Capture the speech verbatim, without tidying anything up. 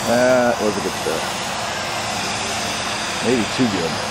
That was a good start. Maybe too good.